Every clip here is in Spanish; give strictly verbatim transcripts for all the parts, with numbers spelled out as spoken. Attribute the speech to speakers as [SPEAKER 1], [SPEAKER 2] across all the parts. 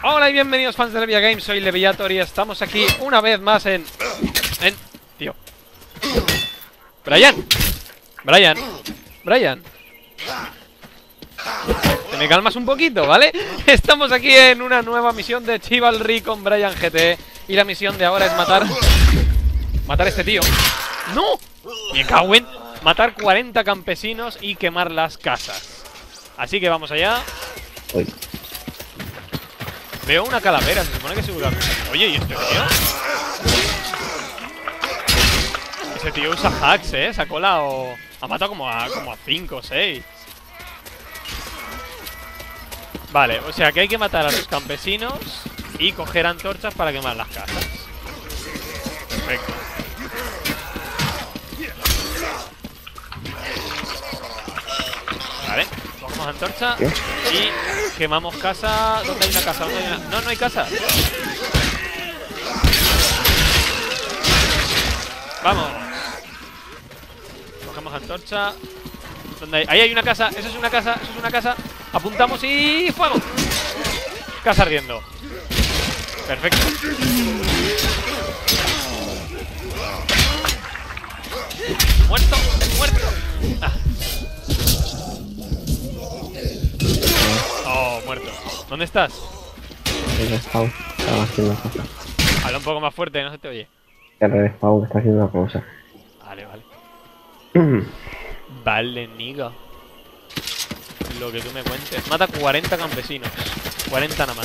[SPEAKER 1] Hola y bienvenidos fans de Levia Games, soy Leviator y estamos aquí una vez más en... En... Tío Brian Brian Brian ¿Te me calmas un poquito, vale? Estamos aquí en una nueva misión de Chivalry con Brian G T. Y la misión de ahora es matar... Matar a este tío. ¡No! Me cago en... Matar cuarenta campesinos y quemar las casas. Así que vamos allá.
[SPEAKER 2] Uy.
[SPEAKER 1] Veo una calavera, se supone que seguro. Oye, ¿y este tío? Ese tío usa hacks, ¿eh? Sacó la o... Ha matado como a como a cinco o seis. Vale, o sea que hay que matar a los campesinos y coger antorchas para quemar las casas. Perfecto. Vale, cogemos antorcha y quemamos casa. ¿Dónde hay una casa? ¿Dónde hay una? No, no hay casa. Vamos. Cogemos antorcha. ¿Dónde hay? Ahí hay una casa. Eso es una casa. Eso es una casa. Apuntamos y fuego. Casa ardiendo. Perfecto. Muerto, muerto. Ah. Oh, muerto. ¿Dónde estás?
[SPEAKER 2] El respawn estaba haciendo una cosa.
[SPEAKER 1] Habla un poco más fuerte, no se te oye.
[SPEAKER 2] El respawn está haciendo una cosa.
[SPEAKER 1] Vale, vale. Vale, niga. Lo que tú me cuentes. Mata cuarenta campesinos. cuarenta nada más.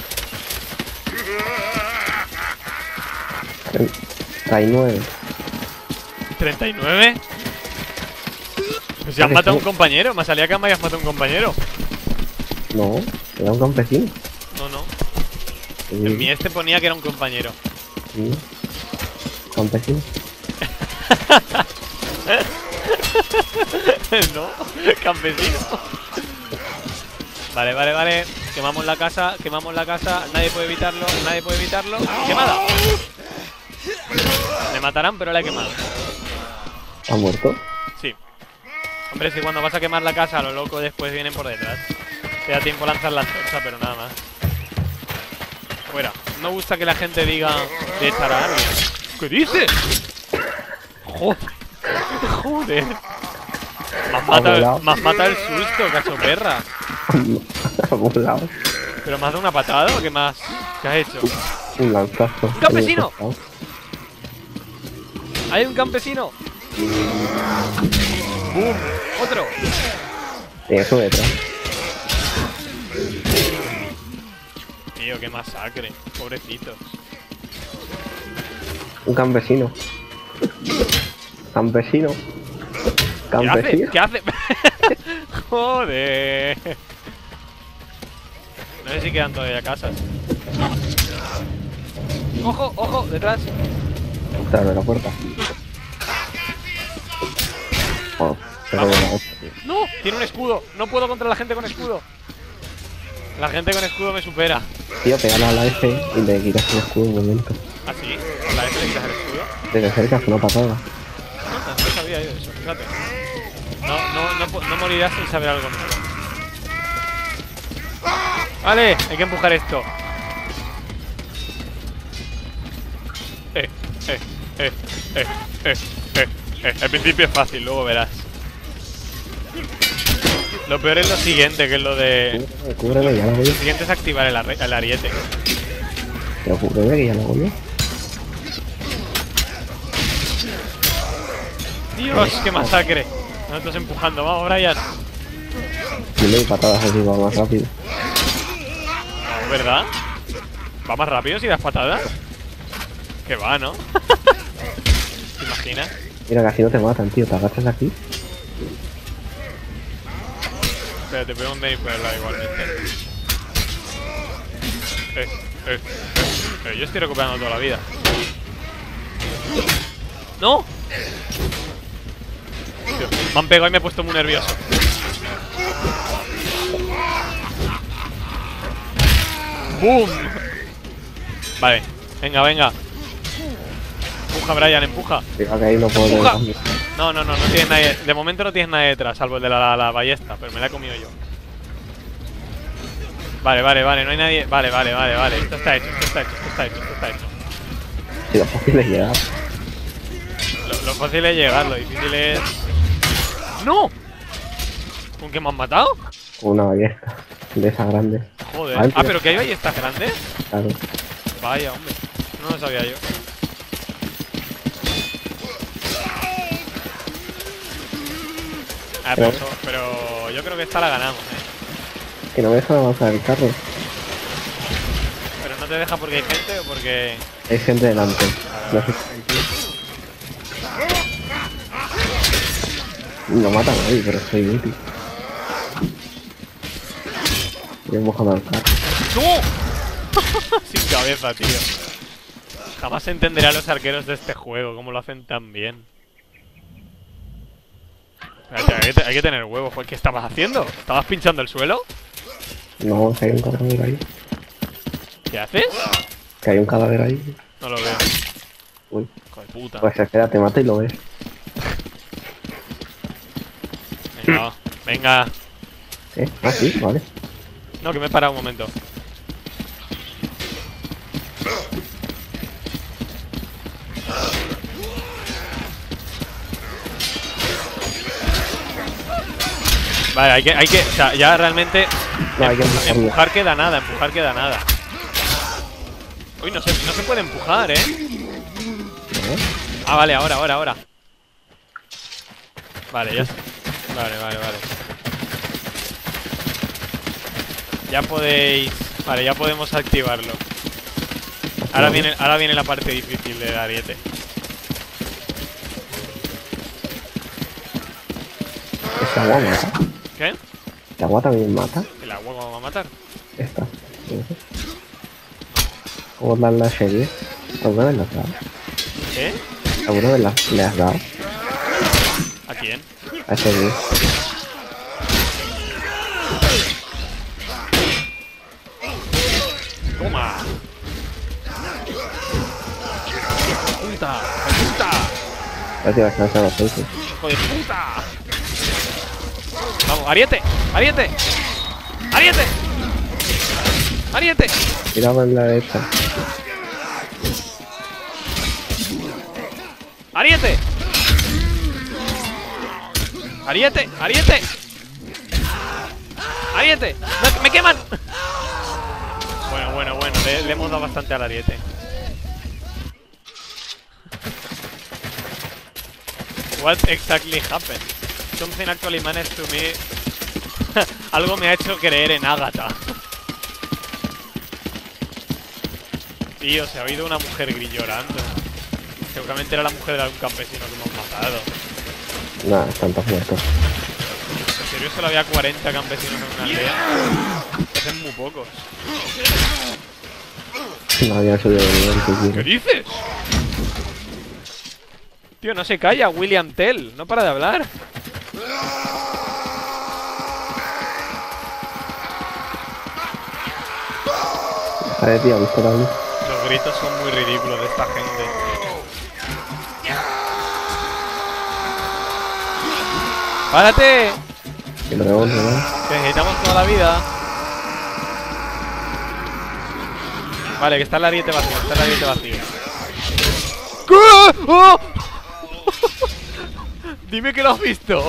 [SPEAKER 2] treinta y nueve.
[SPEAKER 1] ¿treinta y nueve? Pues si has matado a un compañero. Me salía que me hayas matado a un compañero.
[SPEAKER 2] No, era un campesino.
[SPEAKER 1] No, no.
[SPEAKER 2] Sí.
[SPEAKER 1] En mi este ponía que era un compañero.
[SPEAKER 2] Sí. Campesino.
[SPEAKER 1] No, campesino. Vale, vale, vale. Quemamos la casa, quemamos la casa. Nadie puede evitarlo, nadie puede evitarlo. ¡Quemada! Me matarán, pero la he quemado.
[SPEAKER 2] ¿Ha muerto?
[SPEAKER 1] Sí. Hombre, si cuando vas a quemar la casa a lo loco después vienen por detrás. Te da tiempo a lanzar la antorcha, pero nada más. Fuera. No me gusta que la gente diga de echar a alguien. ¿Qué dices? Joder. Joder. Más mata, más mata el susto, cacho perra.
[SPEAKER 2] Ha volado.
[SPEAKER 1] ¿Pero más de una patada o qué más? ¿Qué has hecho?
[SPEAKER 2] Un lanzazo.
[SPEAKER 1] ¡Un campesino! ¡Hay un campesino! ¡Bum! ¡Otro!
[SPEAKER 2] Tiene su detrás.
[SPEAKER 1] Tío, qué masacre. Pobrecitos.
[SPEAKER 2] Un campesino. Campesino.
[SPEAKER 1] ¿Qué hace?
[SPEAKER 2] Campesino.
[SPEAKER 1] ¿Qué hace? Joder. No sé si quedan todavía casas. ¡Ojo, ojo! Detrás.
[SPEAKER 2] Te abre la puerta. Oh, pero bueno,
[SPEAKER 1] ¡No! Tiene un escudo. No puedo contra la gente con escudo. La gente con escudo me supera.
[SPEAKER 2] tío, pégale a la F y le quitas el escudo un momento.
[SPEAKER 1] ¿Ah, sí? ¿Con la F le quitas el escudo?
[SPEAKER 2] Desde cerca es una patada.
[SPEAKER 1] No, no sabía yo eso, fíjate. No, no, no, no morirás sin saber algo nuevo. Vale, hay que empujar esto. Eh, eh, eh, eh, eh, eh, eh. Al principio es fácil, luego verás. Lo peor es lo siguiente, que es lo de...
[SPEAKER 2] Cúbreme, cúbreme, ya lo voy
[SPEAKER 1] Lo
[SPEAKER 2] yo.
[SPEAKER 1] siguiente es activar el, arre- el ariete.
[SPEAKER 2] Pero cúbreme, que ya lo hago yo.
[SPEAKER 1] Dios, qué masacre. Nosotros empujando, vamos, Brian.
[SPEAKER 2] Yo le doy patadas así, va más rápido.
[SPEAKER 1] No, ¿verdad? ¿Va más rápido si das patadas? Que va, ¿no? ¿Te imaginas?
[SPEAKER 2] Mira, que así no te matan, tío. Te agachas aquí.
[SPEAKER 1] Pero te podemos venir por el lado igualmente. Eh, eh, eh, eh. Yo estoy recuperando toda la vida. ¡No! Tío, me han pegado y me he puesto muy nervioso. ¡Boom! Vale, venga, venga. Empuja, Brian, empuja.
[SPEAKER 2] Fíjate que ahí no puedo
[SPEAKER 1] Empuja.
[SPEAKER 2] tener.
[SPEAKER 1] No, no, no, no tienes nadie. De momento no tienes nadie detrás, salvo el de la, la, la ballesta, pero me la he comido yo. Vale, vale, vale, no hay nadie. Vale, vale, vale, vale. Esto está hecho, esto está hecho, esto está hecho, esto está hecho.
[SPEAKER 2] Si lo fácil es llegar.
[SPEAKER 1] Lo, lo fácil es llegar, lo difícil es. ¡No! ¿Con qué me han matado?
[SPEAKER 2] Con una ballesta. De esas grandes.
[SPEAKER 1] Joder.
[SPEAKER 2] Vale,
[SPEAKER 1] Ah,
[SPEAKER 2] tío.
[SPEAKER 1] pero que hay ballestas grandes.
[SPEAKER 2] Claro.
[SPEAKER 1] Vaya, hombre. No lo sabía yo. Ah, pero, eso- pero yo creo que esta la ganamos, eh.
[SPEAKER 2] Que no me dejan avanzar el carro.
[SPEAKER 1] Pero no te deja porque hay gente o porque.
[SPEAKER 2] Hay gente delante. No sé. Lo matan ahí, pero soy útil. Yo mojando al carro.
[SPEAKER 1] ¡No! Sin cabeza, tío. Jamás entenderé a los arqueros de este juego, cómo lo hacen tan bien. Espérate, hay, que, hay que tener huevos. Pues, ¿qué estabas haciendo? ¿Estabas pinchando el suelo?
[SPEAKER 2] No, que hay un cadáver ahí.
[SPEAKER 1] ¿Qué haces?
[SPEAKER 2] Que hay un cadáver ahí.
[SPEAKER 1] No lo veo.
[SPEAKER 2] Uy.
[SPEAKER 1] Hijo de puta.
[SPEAKER 2] Pues espera, te mata y lo ves.
[SPEAKER 1] Venga, va. Venga.
[SPEAKER 2] ¿Eh? Ah, sí, vale.
[SPEAKER 1] No, que me he parado un momento. Vale, hay que, hay que, o sea, ya realmente
[SPEAKER 2] No, hay que
[SPEAKER 1] empu-
[SPEAKER 2] empujarlo.
[SPEAKER 1] empujar queda nada, empujar queda nada. Uy, no se, no se puede empujar, eh.
[SPEAKER 2] ¿No?
[SPEAKER 1] Ah, vale, ahora, ahora, ahora. Vale, ya está. Vale, vale, vale. Ya podéis. Vale, ya podemos activarlo. Ahora viene, ahora viene la parte difícil del ariete.
[SPEAKER 2] Esta agua mata.
[SPEAKER 1] ¿Qué?
[SPEAKER 2] Esta agua también mata.
[SPEAKER 1] ¿El agua me va a matar?
[SPEAKER 2] Esta. ¿Cómo dan la serie? ¿Alguna vez la has dado?
[SPEAKER 1] ¿Qué?
[SPEAKER 2] ¿Alguna vez la, le has dado
[SPEAKER 1] ¿A quién?
[SPEAKER 2] a serie?
[SPEAKER 1] ¡Toma! ¡Puta! ¡Puta!
[SPEAKER 2] Ya te vas a lanzar los seis.
[SPEAKER 1] ¡Hijo de puta! Vamos, Ariete, Ariete, Ariete, Ariete.
[SPEAKER 2] Tira en la derecha.
[SPEAKER 1] Ariete, Ariete, Ariete, Ariete. ¡Me, me queman! Bueno, bueno, bueno, le, le hemos dado bastante al Ariete. What exactly happened? Something actually managed to me. Algo me ha hecho creer en Agatha. Tío, se ha oído una mujer gris llorando. Seguramente era la mujer de algún campesino que hemos matado.
[SPEAKER 2] Nada, están todos muertos.
[SPEAKER 1] ¿En serio solo había cuarenta campesinos en una aldea? Parecen muy pocos.
[SPEAKER 2] No habían subido de nivel
[SPEAKER 1] ¿Qué
[SPEAKER 2] siquiera.
[SPEAKER 1] dices? Tío, no se calla, William Tell. No para de hablar.
[SPEAKER 2] Joder, tío, ¿has visto la luz?
[SPEAKER 1] Los gritos son muy ridículos de esta gente. ¡Párate!
[SPEAKER 2] Que lo vemos, ¿no?
[SPEAKER 1] Que necesitamos toda la vida. Vale, que está el ariete vacío, está el ariete vacío. ¿Qué? ¡Oh! Dime que lo has visto.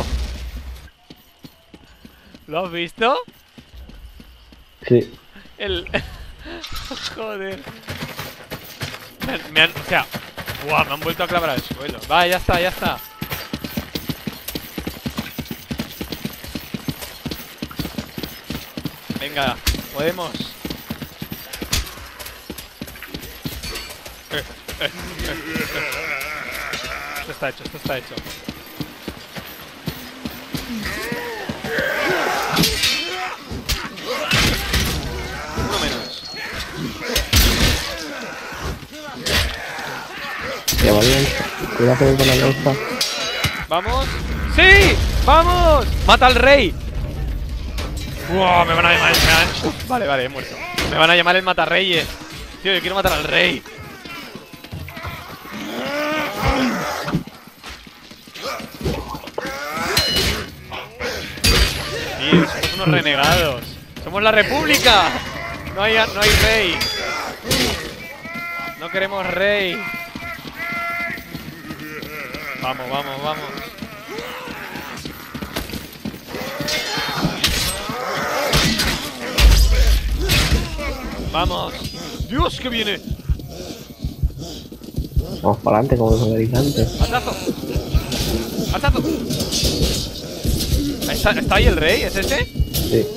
[SPEAKER 1] ¿Lo has visto?
[SPEAKER 2] Sí.
[SPEAKER 1] El... Joder. Me han, me han- O sea... Buah, me han vuelto a clavar al suelo. Va, ya está, ya está. Venga, podemos. Eh, eh, eh, eh. Esto está hecho, esto está hecho. Uno menos.
[SPEAKER 2] Ya vale. Cuidado con la lanza.
[SPEAKER 1] ¡Vamos! ¡Sí! ¡Vamos! ¡Mata al rey! ¡Wow! Me van a llamar... me van- Uf, vale, vale, he muerto. Me van a llamar el matarreyes. Tío, yo quiero matar al rey. Tío, somos unos renegados. ¡Somos la república! No hay, no hay rey. No queremos rey. Vamos, vamos, vamos. Vamos. Dios, que viene.
[SPEAKER 2] Vamos para adelante como los americanos.
[SPEAKER 1] ¡Hachazo! ¡Hachazo! ¿Está, ¿Está ahí el rey? ¿Es ese?
[SPEAKER 2] Sí.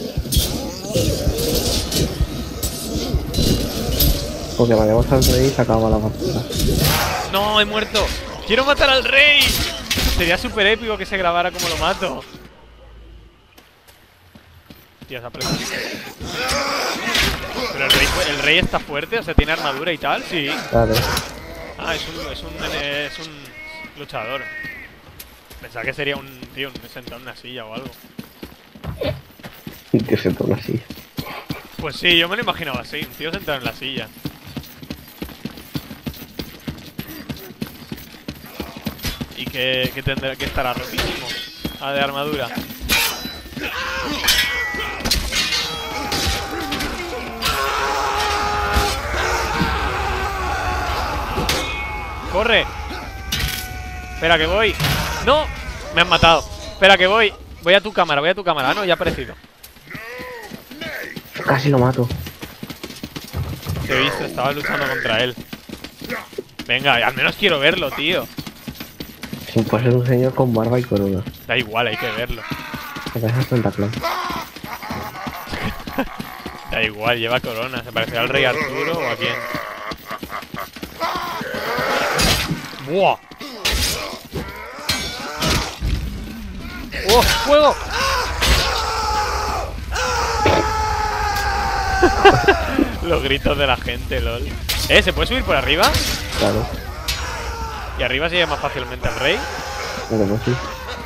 [SPEAKER 2] Porque matemos al rey y se acaba la partida.
[SPEAKER 1] No, he muerto. ¡Quiero matar al rey! Sería súper épico que se grabara como lo mato. Tío, se ha preso. Pero el rey, el rey está fuerte, o sea, tiene armadura y tal, sí.
[SPEAKER 2] Vale.
[SPEAKER 1] Ah, es un, es un, es un luchador. Pensaba que sería un tío sentado en una silla o algo.
[SPEAKER 2] Y que se toma así.
[SPEAKER 1] Pues sí, yo me lo imaginaba así, un tío sentado en la silla. Y que, que tendrá que estará rotísimo. Ah, de armadura. ¡Corre! Espera que voy. ¡No! Me han matado. Espera que voy. Voy a tu cámara, voy a tu cámara. Ah, no, ya ha aparecido.
[SPEAKER 2] Casi lo mato.
[SPEAKER 1] Te he visto, estaba luchando contra él. Venga, al menos quiero verlo, tío.
[SPEAKER 2] Si puede ser un señor con barba y corona.
[SPEAKER 1] Da igual, hay que verlo.
[SPEAKER 2] Me parece Santa Claus.
[SPEAKER 1] Da igual, lleva corona. ¿Se parecerá al rey Arturo o a quién? ¡Buah! ¡Oh, fuego! Los gritos de la gente, lol. ¿Eh? ¿Se puede subir por arriba?
[SPEAKER 2] Claro.
[SPEAKER 1] ¿Y arriba se llega más fácilmente al rey?
[SPEAKER 2] Vale, pues sí.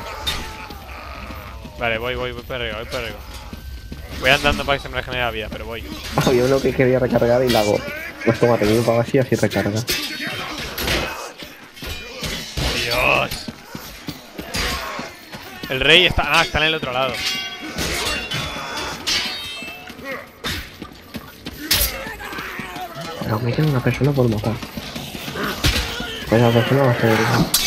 [SPEAKER 1] Vale, voy, voy, voy para arriba, voy para arriba. Voy andando para que se me regenere la vida, pero voy.
[SPEAKER 2] Había uno que quería recargar y la hago. Pues toma, te para así, así recarga.
[SPEAKER 1] Dios. El rey está... Ah, está en el otro lado.
[SPEAKER 2] Pero me queda una persona por matar. Pues la persona va a ser...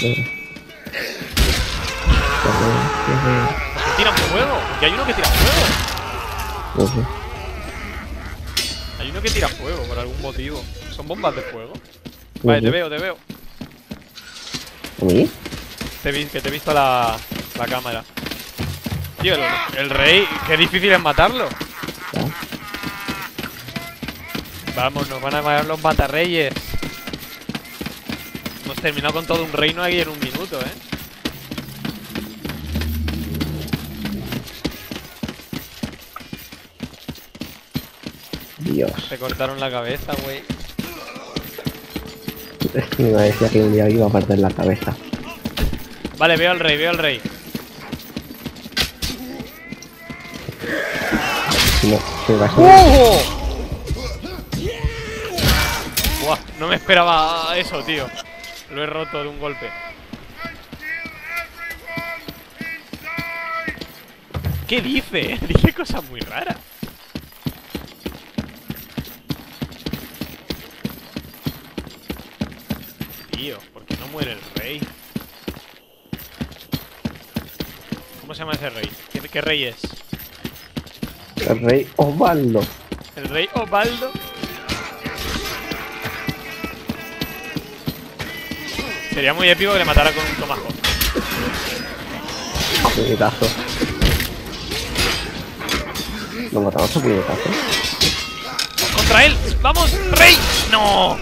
[SPEAKER 1] ¿Tiran fuego? Que hay uno que tira fuego.
[SPEAKER 2] No sé.
[SPEAKER 1] Hay uno que tira fuego por algún motivo. ¿Son bombas de fuego? Vale, te veo, te veo.
[SPEAKER 2] ¿A mí?
[SPEAKER 1] Te vi, que te he visto la, la cámara. Tío, el, el rey, qué difícil es matarlo.
[SPEAKER 2] ¿Ya?
[SPEAKER 1] Vamos, nos van a matar los matarreyes. Hemos terminado con todo un reino aquí en un minuto, eh.
[SPEAKER 2] Dios.
[SPEAKER 1] Te cortaron la cabeza, güey.
[SPEAKER 2] Es que me decía que un día iba a perder la cabeza.
[SPEAKER 1] Vale, veo al rey, veo al rey.
[SPEAKER 2] No, se va a ser...
[SPEAKER 1] ¡Oh! Buah, no me esperaba eso, tío. Lo he roto de un golpe. ¿Qué dice? Dice cosas muy raras. Tío, ¿por qué no muere el rey? ¿Cómo se llama ese rey? ¿Qué, qué rey es?
[SPEAKER 2] El rey Osvaldo.
[SPEAKER 1] ¿El rey Osvaldo? Sería muy épico que le matara con un tomahawk.
[SPEAKER 2] Puñetazo. Lo matamos a puñetazo.
[SPEAKER 1] ¡Contra él! ¡Vamos, rey! ¡No!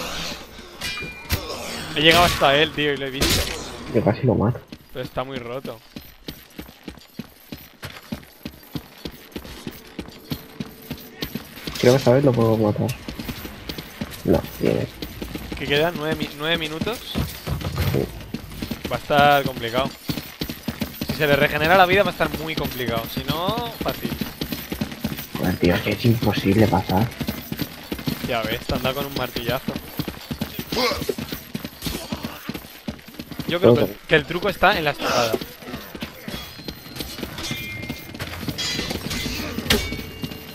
[SPEAKER 1] He llegado hasta él, tío, y lo he visto.
[SPEAKER 2] Yo casi lo mato.
[SPEAKER 1] Pero está muy roto.
[SPEAKER 2] Creo que esta vez lo puedo matar. No, viene.
[SPEAKER 1] ¿Qué quedan? ¿Nueve, mi nueve minutos?
[SPEAKER 2] Sí.
[SPEAKER 1] Va a estar complicado. Si se le regenera la vida va a estar muy complicado. Si no, fácil.
[SPEAKER 2] Joder, tío, es que es imposible pasar.
[SPEAKER 1] Ya ves, te anda con un martillazo. Yo creo que, que el truco está en la estocada.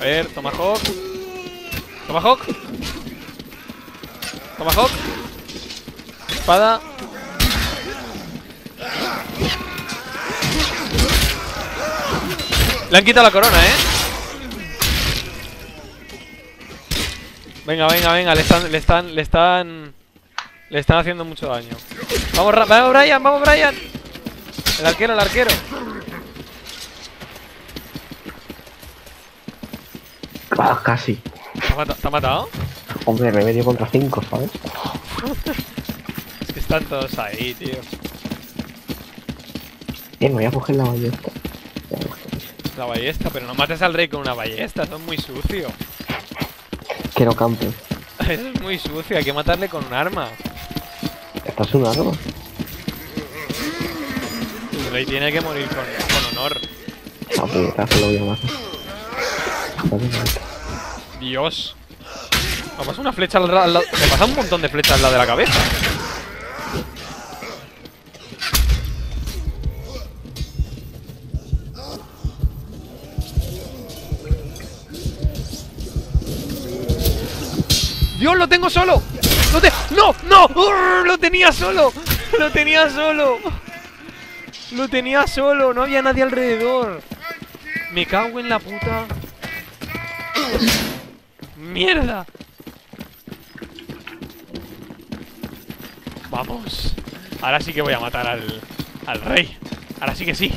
[SPEAKER 1] ver, Tomahawk. Tomahawk. Tomahawk. Espada. Le han quitado la corona, ¿eh? Venga, venga, venga. Le están, le están, le están... Le están haciendo mucho daño. Vamos, vamos, Brian, vamos, Brian. El arquero, el arquero.
[SPEAKER 2] Ah, casi.
[SPEAKER 1] ¿Te ha matado? ¿Te ha matado?
[SPEAKER 2] Hombre, remedio contra cinco, ¿sabes?
[SPEAKER 1] Es que están todos ahí, tío.
[SPEAKER 2] Eh, me voy a coger la ballesta.
[SPEAKER 1] La ballesta, pero no mates al rey con una ballesta. Eso es muy sucio.
[SPEAKER 2] Que no campe.
[SPEAKER 1] Eso es muy sucio. Hay que matarle con un arma.
[SPEAKER 2] ¿Esto es un arma?
[SPEAKER 1] El rey tiene que morir con, con honor.
[SPEAKER 2] Ah, puta, lo voy a matar.
[SPEAKER 1] Dios. Me pasa una flecha al lado. Me pasa un montón de flechas al lado de la cabeza. ¡Dios, lo tengo solo! ¡Lo te ¡No! ¡No! ¡Urr! ¡Lo tenía solo! ¡Lo tenía solo! ¡Lo tenía solo! No había nadie alrededor. Me cago en la puta. ¡Mierda! Vamos. Ahora sí que voy a matar al, al rey. Ahora sí que sí.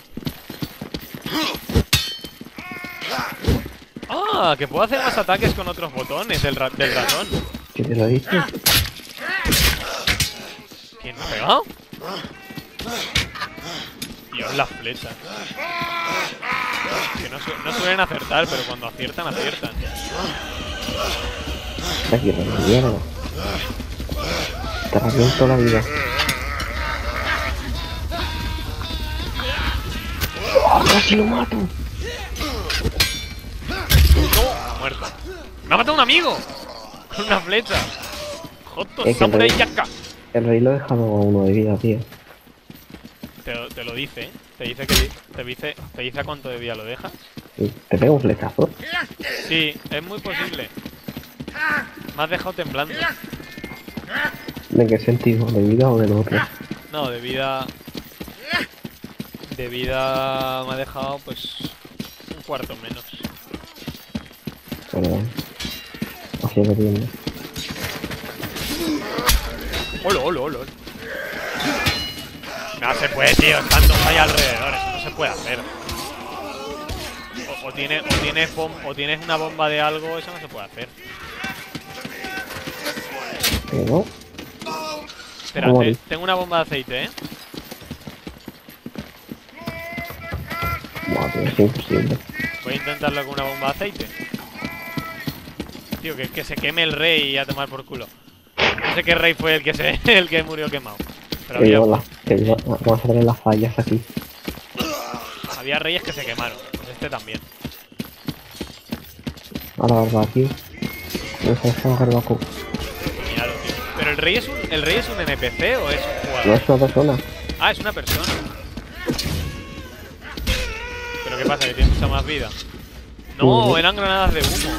[SPEAKER 1] Ah, que puedo hacer más ataques con otros botones del, ra del ratón.
[SPEAKER 2] ¿Qué te lo he dicho?
[SPEAKER 1] ¿Quién me ha pegado? Dios, las flechas. Que no, su no suelen acertar, pero cuando aciertan, aciertan.
[SPEAKER 2] Aquí, la mierda. Te reviento la vida. ¡Oh, casi lo mato!
[SPEAKER 1] No, muerto. ¡Me ha matado un amigo! Con una flecha. Joto,
[SPEAKER 2] Es que el
[SPEAKER 1] Samurai
[SPEAKER 2] rey-
[SPEAKER 1] Yaka.
[SPEAKER 2] El rey lo he dejado a uno de vida, tío.
[SPEAKER 1] Te, lo- te lo dice, ¿eh? Te dice que te dice, te dice a cuánto de vida lo dejas.
[SPEAKER 2] Sí, te pego un flechazo.
[SPEAKER 1] Sí, es muy posible. Me has dejado temblando.
[SPEAKER 2] ¿De qué sentido? ¿De vida o del otro?
[SPEAKER 1] No, de vida. De vida me ha dejado pues un cuarto menos.
[SPEAKER 2] Perdón. Así que tiene.
[SPEAKER 1] Olo, olo, olo. No se puede, tío, están todos ahí alrededor, eso no se puede hacer. O, o, tiene, o, tienes bom o tienes una bomba de algo, eso no se puede hacer.
[SPEAKER 2] Pero...
[SPEAKER 1] Espera,
[SPEAKER 2] ¿Cómo
[SPEAKER 1] te-
[SPEAKER 2] morí?
[SPEAKER 1] tengo una bomba de aceite, ¿eh?
[SPEAKER 2] No, tío, es imposible.
[SPEAKER 1] Voy a intentarlo con una bomba de aceite. Tío, que, que se queme el rey y a tomar por culo. No sé qué rey fue el que se el que murió quemado. Pero
[SPEAKER 2] Que
[SPEAKER 1] había,
[SPEAKER 2] llevo las... Que llevo... Vamos a tener las fallas aquí.
[SPEAKER 1] había reyes que se quemaron. Pues este también.
[SPEAKER 2] Ahora va aquí. No sé, es un garbaco.
[SPEAKER 1] Míralo, tío. Pero el rey es un. ¿El rey es un N P C o es un jugador?
[SPEAKER 2] No es una persona.
[SPEAKER 1] Ah, es una persona. ¿Pero qué pasa? ¿Que tiene mucha más vida? No,
[SPEAKER 2] Sí.
[SPEAKER 1] eran granadas de humo.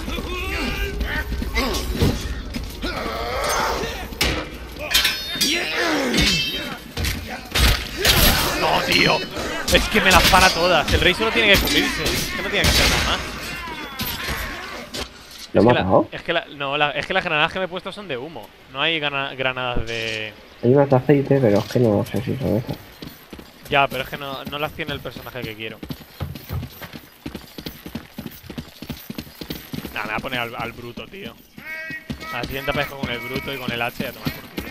[SPEAKER 1] No, tío. Es que me las para todas. El rey solo tiene que cubrirse. Es que no tiene que hacer nada más.
[SPEAKER 2] ¿Lo he
[SPEAKER 1] Es que, la,
[SPEAKER 2] matado?
[SPEAKER 1] es, que la, no, la, es que las granadas que me he puesto son de humo. No hay grana, granadas de...
[SPEAKER 2] Hay unas de aceite, pero es que no sé si son esas.
[SPEAKER 1] Ya, pero es que no, no las tiene el personaje que quiero. Nada, me voy a poner al, al bruto, tío. A la siguiente aparezco con el bruto y con el H y a tomar por culo.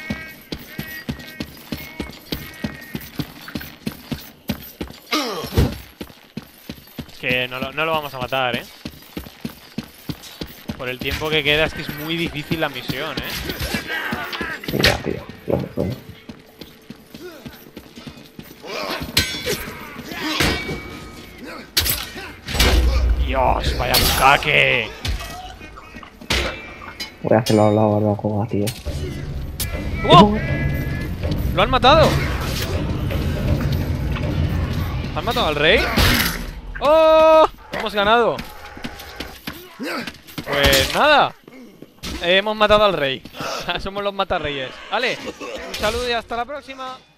[SPEAKER 1] Es que no lo, no lo vamos a matar, ¿eh? Por el tiempo que queda es que es muy difícil la misión, ¿eh?
[SPEAKER 2] Ya, tío. No me suena.
[SPEAKER 1] Dios, vaya bucaque.
[SPEAKER 2] Voy a hacerlo al lado de la coba, tío.
[SPEAKER 1] ¡Oh! ¡Lo han matado! ¿Han matado al rey? ¡Oh! Hemos ganado. Pues nada. Hemos matado al rey. Somos los matarreyes. Vale, un saludo y hasta la próxima.